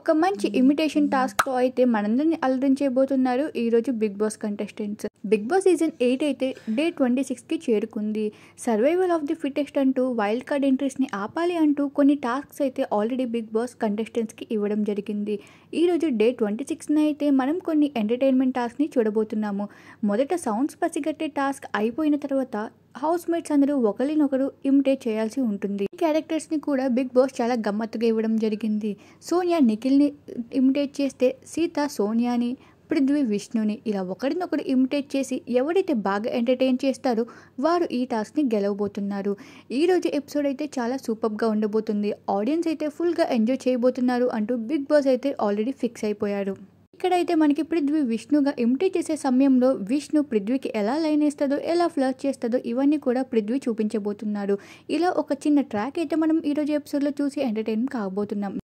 ఒక మంచి ఇమిటేషన్ టాస్క్తో అయితే మనందరిని అలరించబోతున్నారు ఈరోజు Bigg Boss contestants. Bigg Boss season 8 అయితే డే 26కి చేరుకుంది. సర్వైవల్ ఆఫ్ ది ఫిటెస్ట్ అంటూ వైల్డ్ కార్డ్ ఎంట్రీస్ని ఆపాలి అంటూ కొన్ని టాస్క్స్ అయితే ఆల్రెడీ బిగ్ బాస్ కంటెస్టెంట్స్కి ఇవ్వడం జరిగింది. ఈరోజు డే 26న అయితే మనం కొన్ని ఎంటర్టైన్మెంట్ టాస్క్ని చూడబోతున్నాము. మొదట సౌండ్స్ పసిగట్టే టాస్క్ అయిపోయిన తర్వాత హౌస్ మేట్స్ అందరూ ఒకరినొకరు ఇమిటేట్ చేయాల్సి ఉంటుంది. ఈ క్యారెక్టర్స్ని కూడా బిగ్ బాస్ చాలా గమ్మత్తుగా ఇవ్వడం జరిగింది. సోనియా నిఖిల్ని ఇమిటేట్ చేస్తే, సీత సోనియాని, పృథ్వీ విష్ణుని ఇలా ఒకరినొకరు ఇమిటేట్ చేసి ఎవరైతే బాగా ఎంటర్టైన్ చేస్తారో వారు ఈ టాస్క్ని గెలవబోతున్నారు. ఈరోజు ఎపిసోడ్ అయితే చాలా సూపర్గా ఉండబోతుంది. ఆడియన్స్ అయితే ఫుల్గా ఎంజాయ్ చేయబోతున్నారు అంటూ బిగ్ బాస్ అయితే ఆల్రెడీ ఫిక్స్ అయిపోయారు. ఇక్కడైతే మనకి పృథ్వీ విష్ణుగా ఇమిటేట్ చేసే సమయంలో విష్ణు పృథ్వీకి ఎలా లైన్ వేస్తుందో, ఎలా ఫ్లర్ట్ చేస్తుందో ఇవన్నీ కూడా పృథ్వీ చూపించబోతున్నారు. ఇలా ఒక చిన్న ట్రాక్ అయితే మనం ఈరోజు ఎపిసోడ్లో చూసి ఎంటర్టైన్ కాబోతున్నాం.